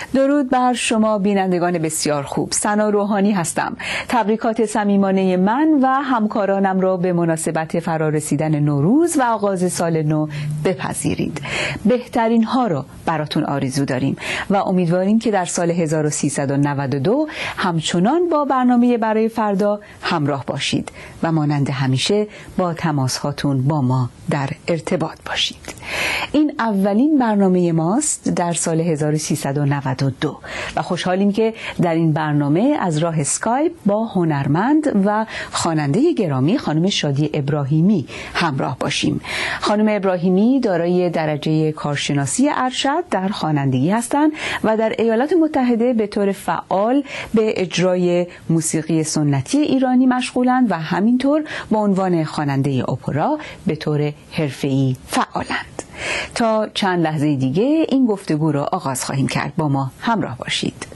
درود بر شما بینندگان بسیار خوب. سنا روحانی هستم. تبریکات صمیمانه من و همکارانم را به مناسبت فرارسیدن نوروز و آغاز سال نو بپذیرید. بهترین ها را براتون آرزو داریم و امیدواریم که در سال 1392 همچنان با برنامه برای فردا همراه باشید و مانند همیشه با تماس هاتون با ما در ارتباط باشید. این اولین برنامه ماست در سال 1392 و خوشحالیم که در این برنامه از راه اسکایپ با هنرمند و خواننده گرامی خانم شادی ابراهیمی همراه باشیم. خانم ابراهیمی دارای درجه کارشناسی ارشد در خوانندگی هستند و در ایالات متحده به طور فعال به اجرای موسیقی سنتی ایرانی مشغولند و همینطور با عنوان خواننده اپرا به طور حرفه‌ای فعالند. تا چند لحظه دیگه این گفتگو را آغاز خواهیم کرد. با ما همراه باشید.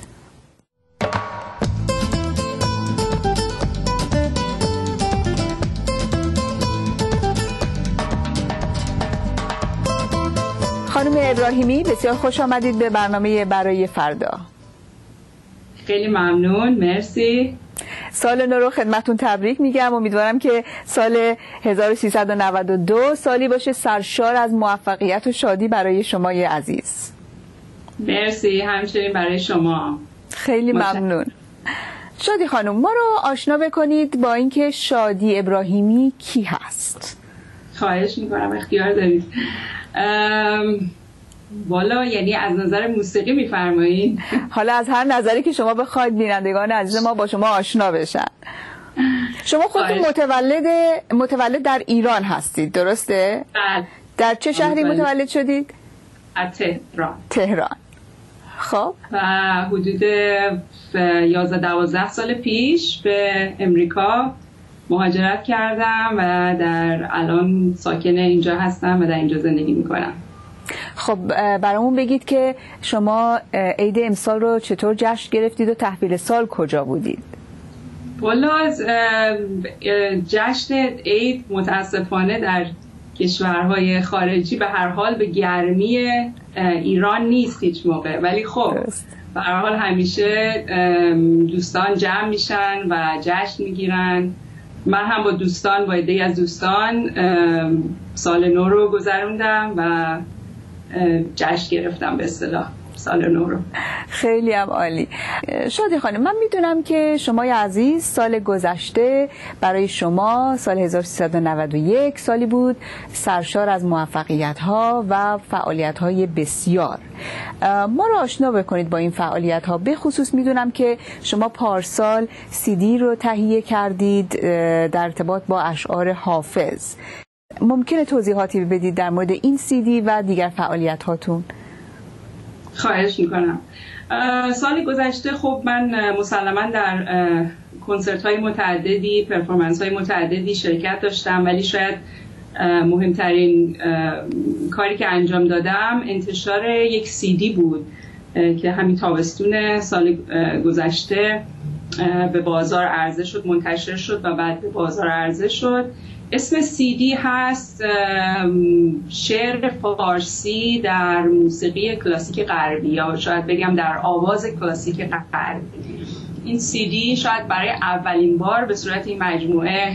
خانم ابراهیمی بسیار خوش آمدید به برنامه برای فردا. خیلی ممنون، مرسی. سال نو رو خدمتون تبریک میگم. امیدوارم که سال 1392 سالی باشه سرشار از موفقیت و شادی برای شمای عزیز. مرسی، همچنین برای شما. خیلی ممنون. شادی خانم، ما رو آشنا بکنید با اینکه شادی ابراهیمی کی هست؟ خواهش میکنم، اختیار دارید. والا یعنی از نظر موسیقی میفرمایید؟ حالا از هر نظری که شما بخواید بینندگان عزیز ما با شما آشنا بشن. شما خودتون متولد در ایران هستید، درسته؟ بله. در چه شهری متولد شدید؟ تهران. خب و حدود 11-12 سال پیش به امریکا مهاجرت کردم و در الان ساکن اینجا هستم و در اینجا زندگی میکنم. خب برامون بگید که شما عید امسال رو چطور جشن گرفتید و تحویل سال کجا بودید؟ والا جشن عید متاسفانه در کشورهای خارجی به هر حال به گرمی ایران نیست هیچ موقع، ولی خب به هر حال همیشه دوستان جمع میشن و جشن میگیرن. من هم با دوستان، با عده‌ای از دوستان سال نو رو گذروندم و جشن گرفتم به اصطلاح سال نو رو. خیلی هم عالی. شادی خانم، من میدونم که شما عزیز سال گذشته برای شما سال 1391 سالی بود سرشار از موفقیت‌ها و فعالیت‌های بسیار. ما رو آشنا بکنید با این فعالیت‌ها. به خصوص میدونم که شما پارسال CD رو تهیه کردید در ارتباط با اشعار حافظ. ممکنه توضیحاتی بدید در مورد این CD و دیگر فعالیت‌هاتون؟ خواهش میکنم. سال گذشته خب من مسلماً در کنسرت های متعددی، پرفورمنس های متعددی شرکت داشتم، ولی شاید مهمترین کاری که انجام دادم انتشار یک CD بود که همین تابستون سال گذشته به بازار عرضه شد، منتشر شد و بعد به بازار عرضه شد. اسم CD هست شعر فارسی در موسیقی کلاسیک غربی، یا شاید بگم در آواز کلاسیک غربی. این CD شاید برای اولین بار به صورت این مجموعه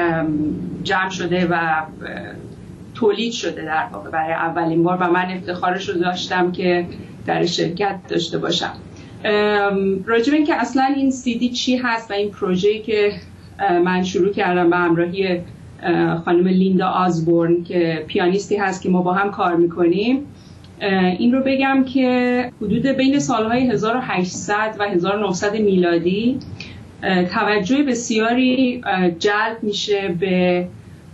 جمع شده و تولید شده در واقع برای اولین بار و من افتخارش رو داشتم که در شرکت داشته باشم. راجب این که اصلا این CD چی هست و این پروژه‌ای که من شروع کردم به همراهی خانم لیندا آزبورن که پیانیستی هست که ما با هم کار میکنیم، این رو بگم که حدود بین سالهای 1800 و 1900 میلادی توجه بسیاری جلب میشه به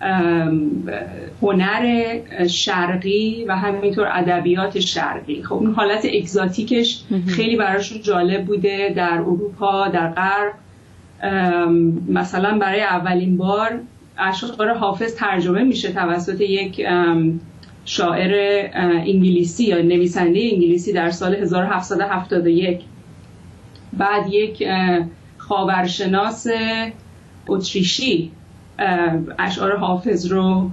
هنر شرقی و همینطور ادبیات شرقی. خب این حالت اگزاتیکش خیلی براشون جالب بوده. در اروپا، در غرب مثلا برای اولین بار اشعار حافظ ترجمه میشه توسط یک شاعر انگلیسی یا نویسنده انگلیسی در سال 1771. بعد یک خاورشناس اتریشی اشعار حافظ رو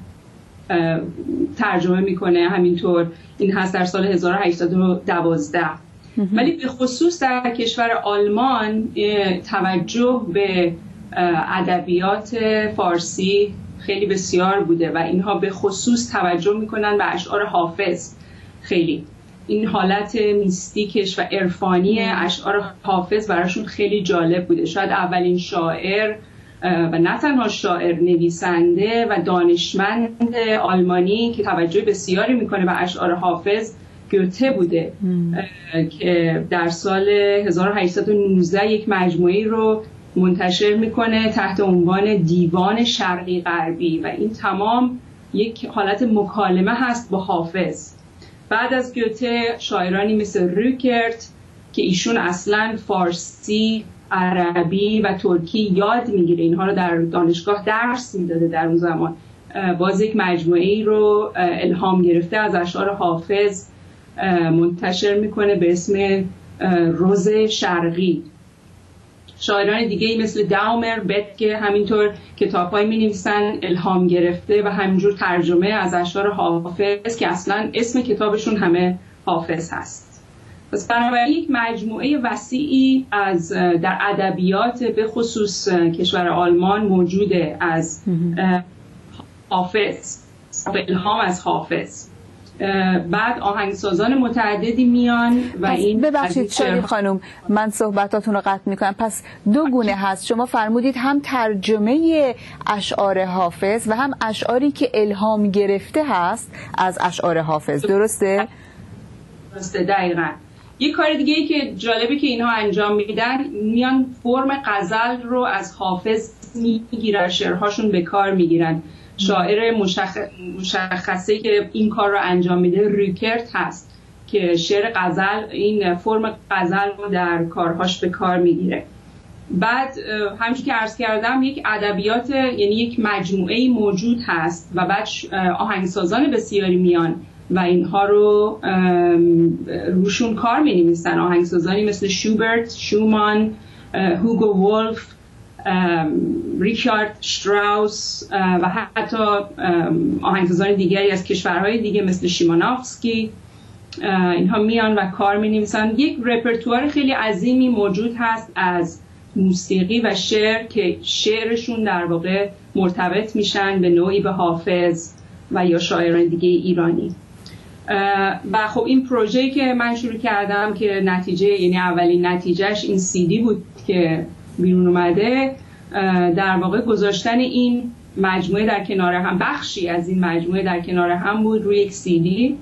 ترجمه میکنه. همینطور این هست در سال 1812. ولی به خصوص در کشور آلمان توجه به ادبیات فارسی خیلی بسیار بوده و اینها به خصوص توجه میکنن به اشعار حافظ. خیلی این حالت میستیکش و عرفانی اشعار حافظ براشون خیلی جالب بوده. شاید اولین شاعر و نه تنها شاعر، نویسنده و دانشمند آلمانی که توجه بسیاری میکنه به اشعار حافظ گوته بوده که در سال 1819 یک مجموعه رو منتشر میکنه تحت عنوان دیوان شرقی غربی و این تمام یک حالت مکالمه هست با حافظ. بعد از گوته شاعرانی مثل ریکرت که ایشون اصلا فارسی، عربی و ترکی یاد میگیره، اینها رو در دانشگاه درس میداده در اون زمان، باز یک مجموعه‌ای رو الهام گرفته از اشعار حافظ منتشر میکنه به اسم روز شرقی. شاعران دیگه مثل داومر، بتکه همینطور کتاب‌هایی می‌نویسن الهام گرفته و همینجور ترجمه از اشعار حافظ که اصلا اسم کتابشون همه حافظ هست. پس بنابراین یک مجموعه وسیعی از در ادبیات به خصوص کشور آلمان موجوده از حافظ و الهام از حافظ. بعد آهنگسازان متعددی میان و این ببخشید شادی خانم من صحبتاتون رو قطع میکنم. پس دو گونه هست، شما فرمودید هم ترجمه اشعار حافظ و هم اشعاری که الهام گرفته هست از اشعار حافظ، درسته؟ درسته، دقیقاً. یک کار دیگه ای که جالبه که اینها انجام میدن، میان فرم غزل رو از حافظ میگیرن، شعرهاشون به کار میگیرن. شاعر مشخصه که این کار رو انجام میده ریکرت هست که شعر غزل، این فرم غزل رو در کارهاش به کار میگیره. بعد همچون که عرض کردم یک ادبیات، یعنی یک مجموعه موجود هست و بعد آهنگسازان بسیاری میان و اینها رو روشون کار می‌نویسن. آهنگسازانی مثل شوبرت، شومان، هوگو ولف، ریچارد شتراوس و حتی آهنگسازان دیگری از کشورهای دیگه مثل شیمانوفسکی، اینها میان و کار می‌نویسن. یک رپرتوار خیلی عظیمی موجود هست از موسیقی و شعر که شعرشون در واقع مرتبط میشن به نوعی به حافظ و یا شاعران دیگه ایرانی. و خب این پروژه‌ای که من شروع کردم که نتیجه، یعنی اولین نتیجهش این CD بود که بیرون اومده، در واقع گذاشتن این مجموعه در کنار هم، بخشی از این مجموعه در کنار هم بود روی یک CD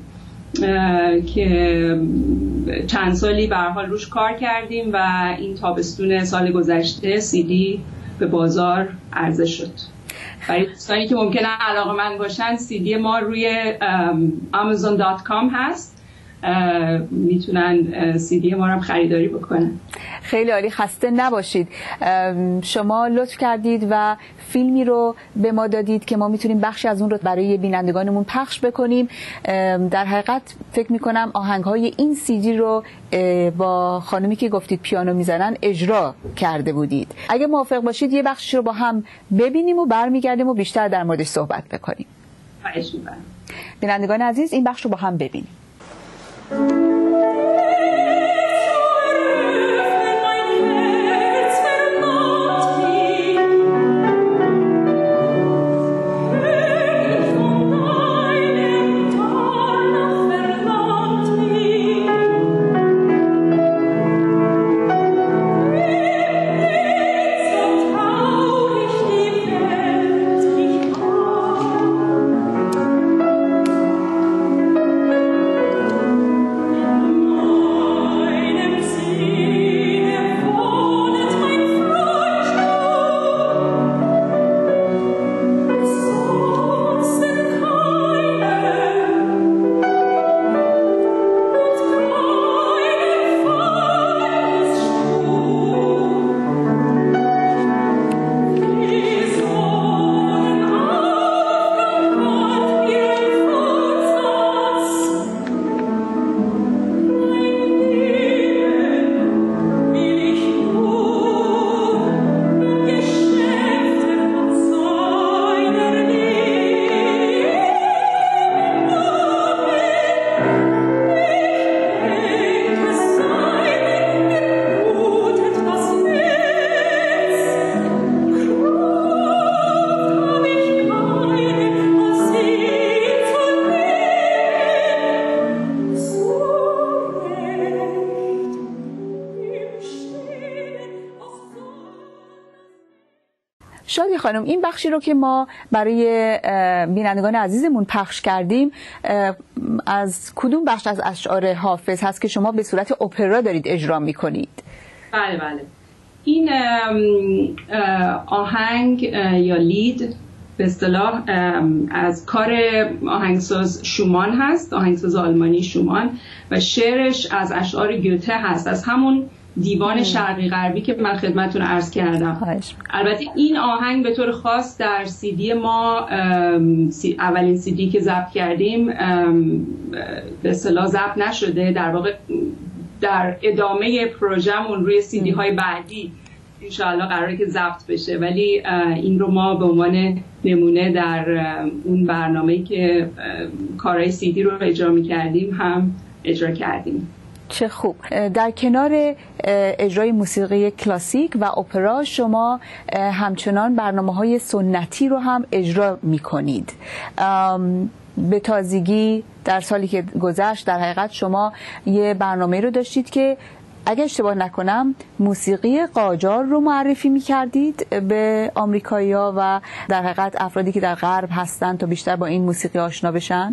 که چند سالی به هر حال روش کار کردیم و این تابستون سال گذشته CD به بازار عرضه شد. برای دوستانی که ممکنه علاقه‌مند باشن، CD ما روی amazon.com هست، میتونن CD ما رو هم خریداری بکنن. خیلی عالی، خسته نباشید. شما لطف کردید و فیلمی رو به ما دادید که ما میتونیم بخشی از اون رو برای بینندگانمون پخش بکنیم. در حقیقت فکر میکنم آهنگهای این CD رو با خانمی که گفتید پیانو میزنن اجرا کرده بودید. اگه موافق باشید یه بخشی رو با هم ببینیم و برمیگردیم و بیشتر در موردش صحبت بکنیم. خواهش می‌کنم. بینندگان عزیز این بخش رو با هم ببینیم. شادی خانم، این بخشی رو که ما برای بینندگان عزیزمون پخش کردیم از کدوم بخش از اشعار حافظ هست که شما به صورت اپرا دارید اجرا میکنید؟ بله این آهنگ یا لید به اصطلاح از کار آهنگساز شومان هست، آهنگساز آلمانی شومان، و شعرش از اشعار گوته هست، از همون دیوان شرقی غربی که من خدمتتون عرض کردم. البته این آهنگ به طور خاص در CD ما، اولین CD که ضبط کردیم، به اصطلاح ضبط نشده. در واقع در ادامه پروژمون روی CD های بعدی انشاءالله قراره که ضبط بشه، ولی این رو ما به عنوان نمونه در اون برنامه‌ای که کارهای CD رو اجرا می‌کردیم هم اجرا کردیم. چه خوب. در کنار اجرای موسیقی کلاسیک و اپرا شما همچنان برنامه‌های سنتی رو هم اجرا می‌کنید. به تازگی در سالی که گذشت در حقیقت شما یه برنامه رو داشتید که اگه اشتباه نکنم موسیقی قاجار رو معرفی می‌کردید به آمریکایی‌ها و در حقیقت افرادی که در غرب هستن تا بیشتر با این موسیقی آشنا بشن.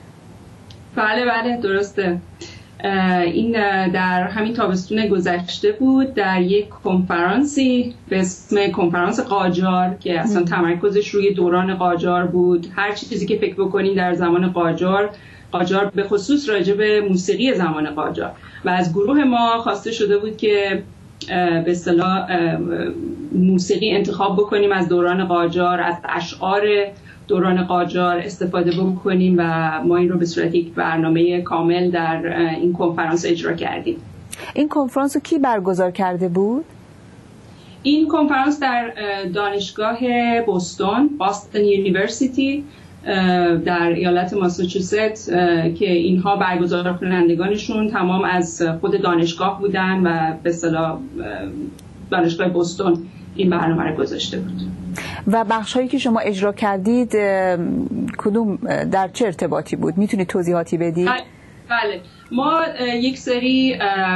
بله درسته. این در همین تابستون گذشته بود، در یک کنفرانسی به اسم کنفرانس قاجار که اصلا تمرکزش روی دوران قاجار بود. هر چیزی که فکر بکنین در زمان قاجار به خصوص راجع به موسیقی زمان قاجار، و از گروه ما خواسته شده بود که به اصطلاح موسیقی انتخاب بکنیم از دوران قاجار، از اشعار دوران قاجار استفاده بکنیم و ما این رو به صورت یک برنامه کامل در این کنفرانس اجرا کردیم. این کنفرانس رو کی برگزار کرده بود؟ این کنفرانس در دانشگاه بوستون یونیورسیتی در ایالت ماساچوست که اینها برگزار کنندگانشون تمام از خود دانشگاه بودن و به اصطلاح دانشگاه بوستون این برنامه رو گذاشته بود. و بخش‌هایی که شما اجرا کردید کدوم در چه ارتباطی بود؟ میتونید توضیحاتی بدید؟ بله، ما یک سری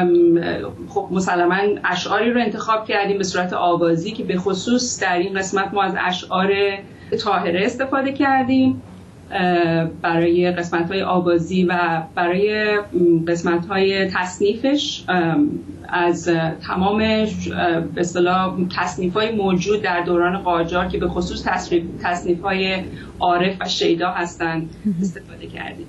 خب مسلماً اشعاری رو انتخاب کردیم به صورت آوازی که به خصوص در این قسمت ما از اشعار طاهره استفاده کردیم برای قسمت‌های آوازی و برای قسمت‌های تصنیفش از تمام به اصطلاح تصنیف‌های موجود در دوران قاجار که به خصوص تصنیف‌های عارف و شیدا هستند استفاده کردیم.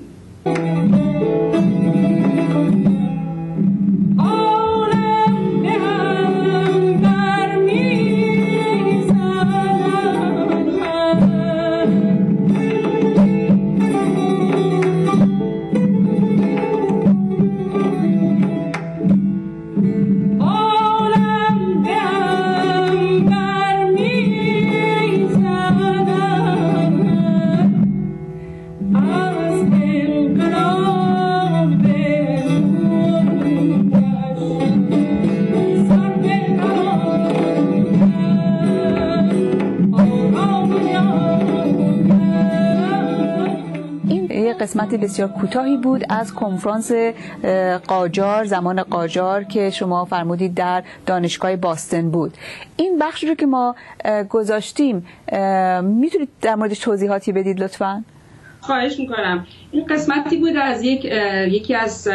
قسمت بسیار کوتاهی بود از کنفرانس قاجار، زمان قاجار که شما فرمودید در دانشگاه باستون بود. این بخش رو که ما گذاشتیم میتونید در موردش توضیحاتی بدید لطفاً؟ خواهش میکنم. این قسمتی بود از یکی از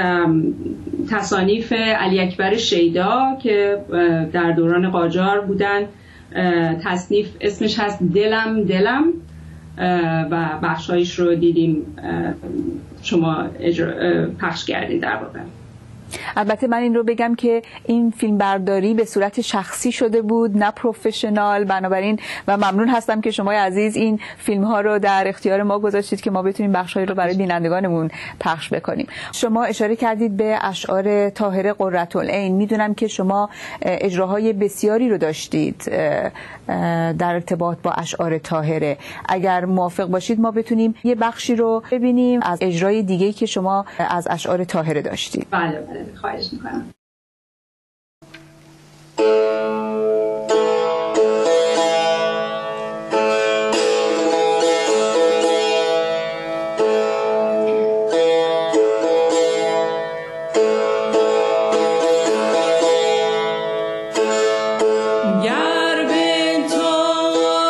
تصانیف علی اکبر شیدا که در دوران قاجار بودن. تصنیف اسمش هست دلم و بخشایش رو دیدیم شما پخش کردید در واقع. البته من این رو بگم که این فیلم برداری به صورت شخصی شده بود، نه پروفشنال، بنابراین و ممنون هستم که شما عزیز این فیلم ها رو در اختیار ما گذاشتید که ما بتونیم بخشایی رو برای بینندگانمون پخش بکنیم. شما اشاره کردید به اشعار طاهره قرةالعین. میدونم که شما اجراهای بسیاری رو داشتید در ارتباط با اشعار طاهره. اگر موافق باشید ما بتونیم یه بخشی رو ببینیم از اجرای دیگه‌ای که شما از اشعار طاهره داشتید. بله خواهش میکنم. گر به تو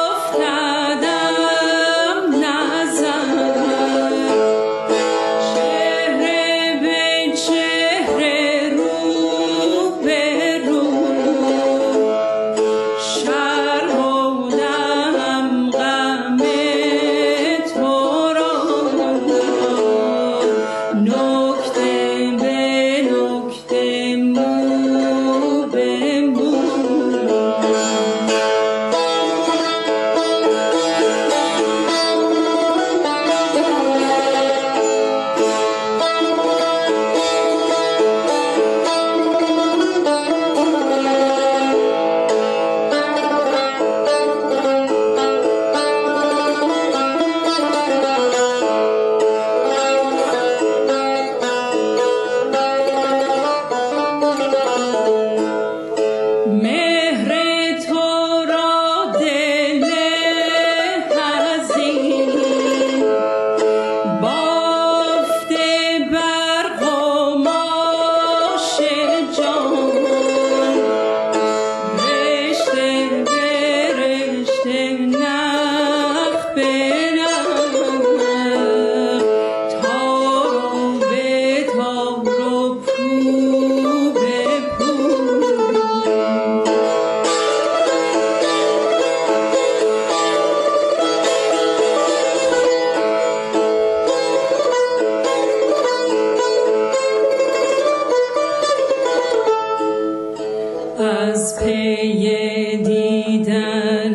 از پی دیدن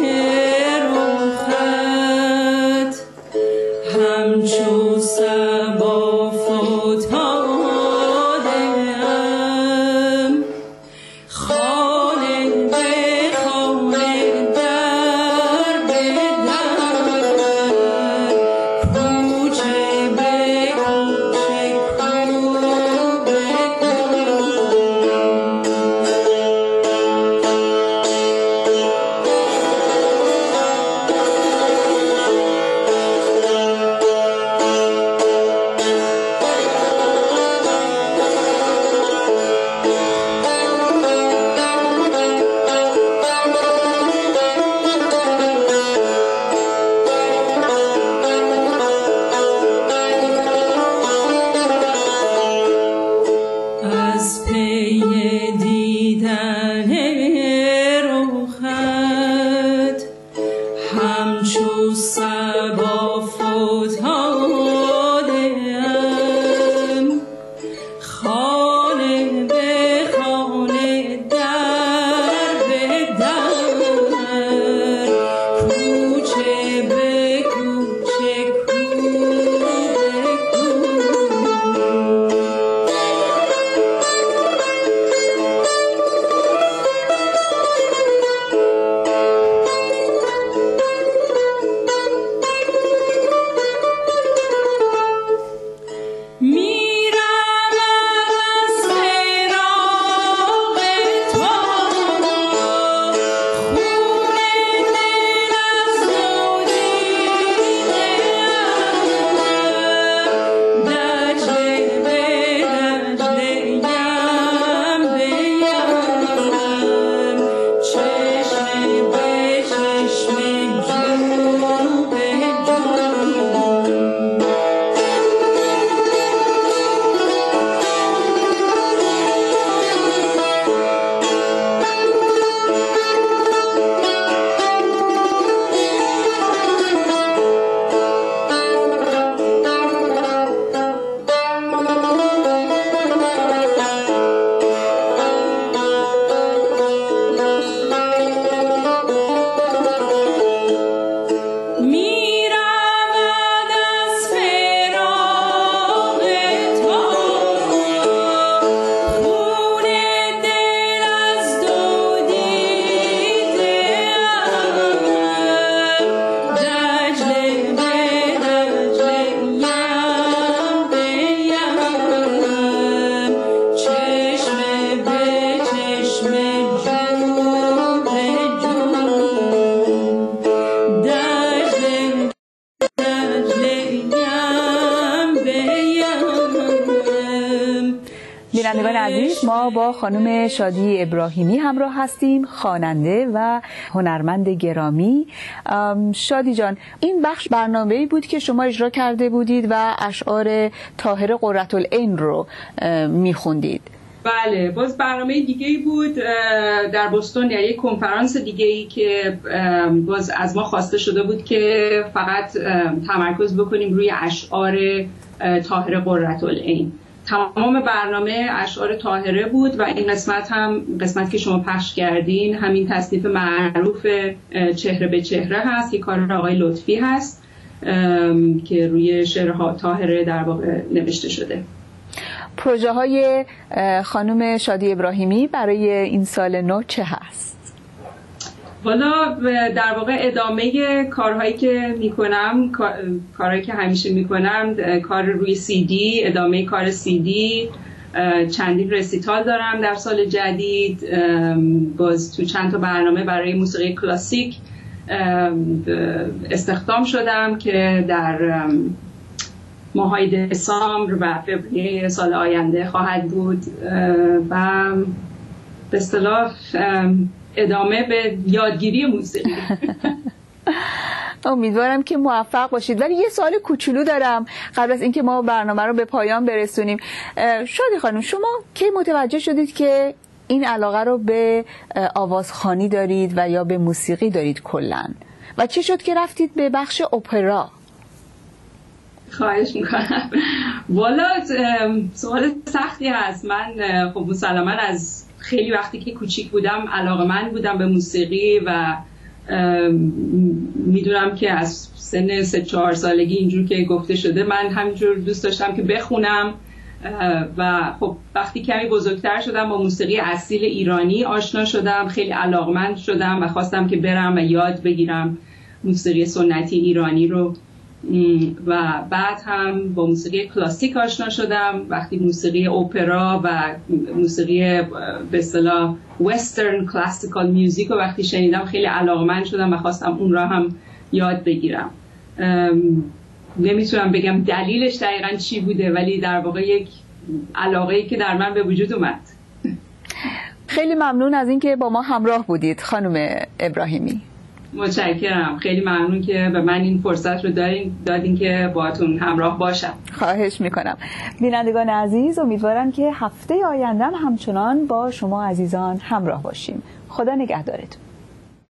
رخت همچو صبا فتادم خانه به خانه در به در کوچه به کوچه کو به از پی دیدن رخت همچو صبا فتادم خانه به خانه در به در کوچه به کوچه کو به کو میرم از فراق تو خون دل از تو دیدم دجله به دجله یم به یم چشم به چشم جو به جو میرم از فراق تو خون دل از تو دیدم دجله به دجله یم به یم چشم به چشم جو به جو دجله دجله یم به یم بینندگان عزیز، ما با خانم شادی ابراهیمی همراه هستیم، خواننده و هنرمند گرامی. شادی جان، این بخش برنامه‌ای بود که شما اجرا کرده بودید و اشعار طاهر قرةالعین رو میخوندید. بله، باز برنامه دیگه‌ای بود در بوستون، یعنی یک کنفرانس دیگه‌ای که باز از ما خواسته شده بود که فقط تمرکز بکنیم روی اشعار طاهر قرةالعین. تمام برنامه اشعار طاهره بود و این قسمت که شما پخش کردین همین تصنیف معروف چهره به چهره هست که کار آقای لطفی هست که روی شعر طاهره در واقع نوشته شده. پروژه های خانم شادی ابراهیمی برای این سال نو چه هست؟ والا در واقع ادامه کارهایی که میکنم، کارهایی که همیشه میکنم، کار روی CD، ادامه کار CD، چندین رسیتال دارم در سال جدید، باز تو چند تا برنامه برای موسیقی کلاسیک استخدام شدم که در ماهای دسامبر و فوریه سال آینده خواهد بود و به اصطلاح ادامه به یادگیری موسیقی. امیدوارم که موفق باشید. ولی یه سوال کوچولو دارم قبل از اینکه ما برنامه رو به پایان برسونیم. شادی خانم، شما کی متوجه شدید که این علاقه رو به آوازخوانی دارید و یا به موسیقی دارید کلاً؟ و چی شد که رفتید به بخش اپرا؟ خواهش میکنم. والا سوال سختی هست. من خب مسلماً از خیلی وقتی که کوچیک بودم علاقه‌مند بودم به موسیقی و میدونم که از سن 3-4 سالگی اینجور که گفته شده من همینجور دوست داشتم که بخونم و خب وقتی کمی بزرگتر شدم با موسیقی اصیل ایرانی آشنا شدم، خیلی علاقمند شدم و خواستم که برم و یاد بگیرم موسیقی سنتی ایرانی رو و بعد هم با موسیقی کلاسیک آشنا شدم. وقتی موسیقی اپرا و موسیقی به اصطلاح وسترن کلاسیکال میوزیک رو وقتی شنیدم خیلی علاقمند شدم و خواستم اون را هم یاد بگیرم. نمیتونم بگم دلیلش دقیقاً چی بوده، ولی در واقع یک علاقه‌ای که در من به وجود اومد. خیلی ممنون از اینکه با ما همراه بودید خانم ابراهیمی. متشکرم، خیلی ممنون که به من این فرصت رو دادین که باهاتون همراه باشم. خواهش میکنم. بینندگان عزیز، امیدوارم که هفته آینده همچنان با شما عزیزان همراه باشیم. خدا نگهدارتون.